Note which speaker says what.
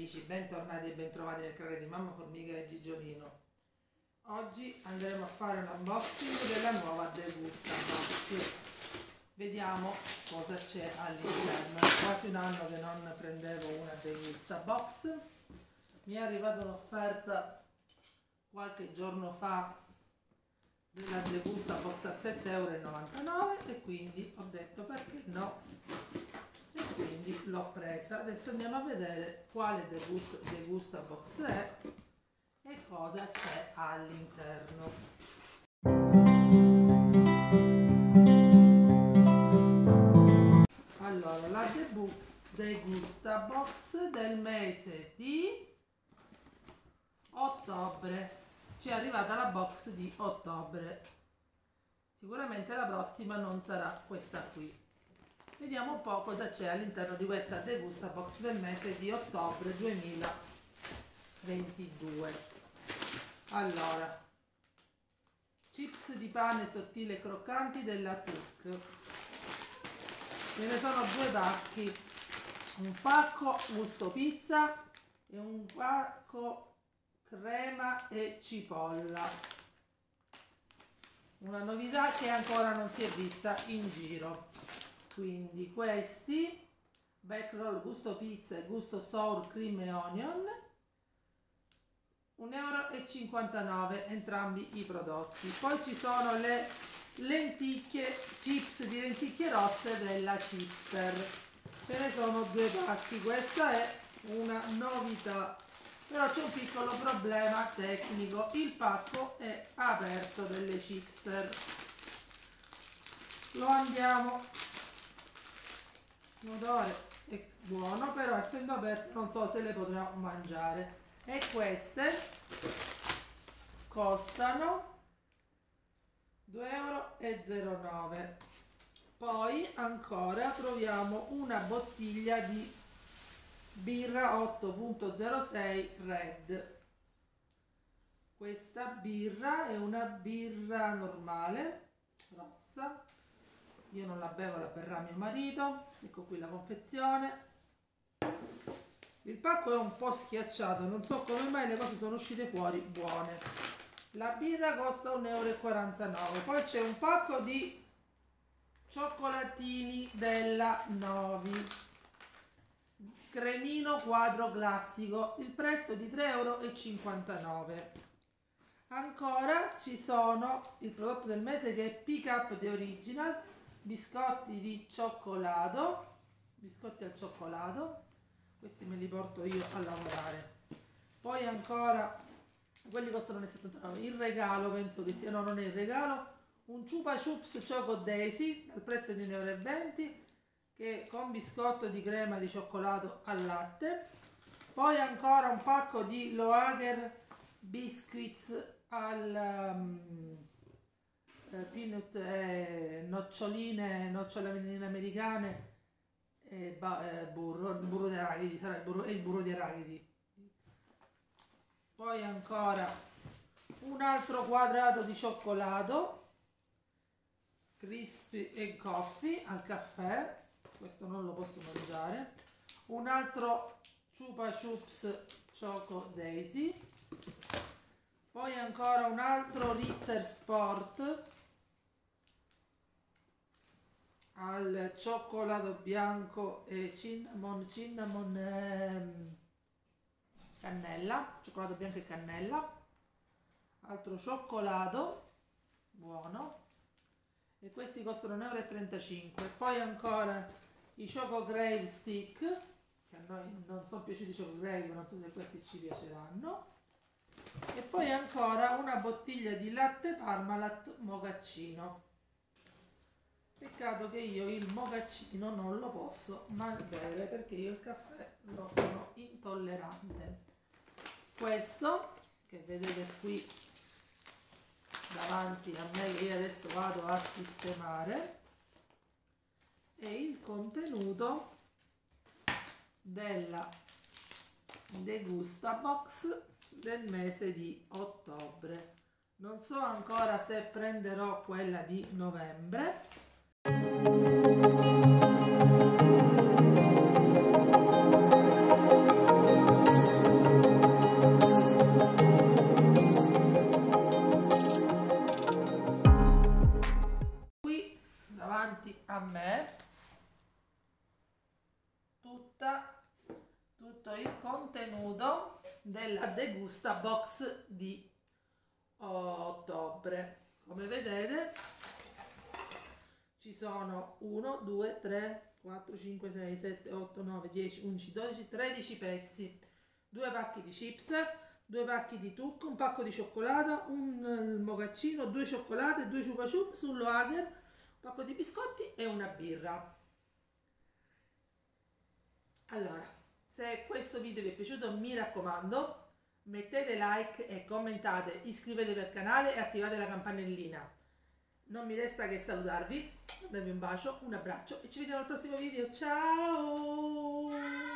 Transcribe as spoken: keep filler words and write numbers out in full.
Speaker 1: amici, bentornati e bentrovati nel canale di Mamma Formica e Gigiolino. Oggi andremo a fare un unboxing della nuova Degusta Box. Vediamo cosa c'è all'interno. È quasi un anno che non prendevo una Degusta Box. Mi è arrivata un'offerta qualche giorno fa della Degusta Box a sette e novantanove euro e quindi ho detto perché no, e quindi l'ho presa. Adesso andiamo a vedere quale Degusta, Degusta Box è e cosa c'è all'interno. Allora, la Degusta Box del mese di ottobre, ci è arrivata la box di ottobre, sicuramente la prossima non sarà questa qui. Vediamo un po' cosa c'è all'interno di questa Degusta Box del mese di ottobre duemilaventidue. Allora, chips di pane sottile e croccanti della Tuc. Ce ne sono due pacchi, un pacco gusto pizza e un pacco crema e cipolla. Una novità che ancora non si è vista in giro. Quindi questi backroll gusto pizza e gusto sour cream e onion, un euro e cinquantanove entrambi i prodotti. Poi ci sono le lenticchie, chips di lenticchie rosse della Chipster. Ce ne sono due pacchi, questa è una novità, però c'è un piccolo problema tecnico, il pacco è aperto delle Chipster. Lo andiamo, l'odore è buono, però essendo aperto non so se le potrò mangiare. E queste costano due e zero nove euro. Poi ancora troviamo una bottiglia di birra otto punto zero sei Red. Questa birra è una birra normale, rossa. Io non la bevo, la berrà mio marito. Ecco qui la confezione. Il pacco è un po' schiacciato, non so come mai le cose sono uscite fuori buone. La birra costa un euro e quarantanove. Poi c'è un pacco di cioccolatini della Novi, cremino quadro classico, il prezzo è di tre e cinquantanove euro. Ancora ci sono il prodotto del mese che è Pick Up The Original, biscotti di cioccolato, biscotti al cioccolato, questi me li porto io a lavorare. Poi ancora, quelli costano uno e settantanove, il regalo penso che sia, no, non è il regalo, un Chupa Chups Choco Daisy al prezzo di un euro e venti, che con biscotto di crema di cioccolato al latte. Poi ancora un pacco di Loager Biscuits al um, eh, peanut, eh, noccioline, noccioline americane e eh, burro, burro di arachidi, sarà il burro, e il burro di arachidi. Poi ancora un altro quadrato di cioccolato Crispy e Coffee al caffè, questo non lo posso mangiare. Un altro Chupa Chups Choco Daisy. Poi ancora un altro Ritter Sport al cioccolato bianco e cinnamon, cinnamon ehm, cannella, cioccolato bianco e cannella. Altro cioccolato buono, e questi costano un euro e trentacinque. Poi ancora i Choco Grave Stick, che a noi non sono piaciuti i Choco Grave, non so se questi ci piaceranno. E poi ancora una bottiglia di latte Parmalat mocaccino. Peccato che io il mocaccino non lo posso mai bere perché io il caffè lo sono intollerante. Questo che vedete qui davanti a me, che io adesso vado a sistemare, è il contenuto della Degusta Box del mese di ottobre. Non so ancora se prenderò quella di novembre. tutta, tutto il contenuto della degusta box di ottobre. Come vedete ci sono uno, due, tre, quattro, cinque, sei, sette, otto, nove, dieci, undici, dodici, tredici pezzi, due pacchi di chips, due pacchi di tucco, un pacco di cioccolata, un mocaccino, due cioccolate, due chupa chup, sul lager, un pacco di biscotti e una birra. Allora, se questo video vi è piaciuto, mi raccomando, mettete like e commentate, iscrivetevi al canale e attivate la campanellina. Non mi resta che salutarvi, darvi un bacio, un abbraccio e ci vediamo al prossimo video. Ciao!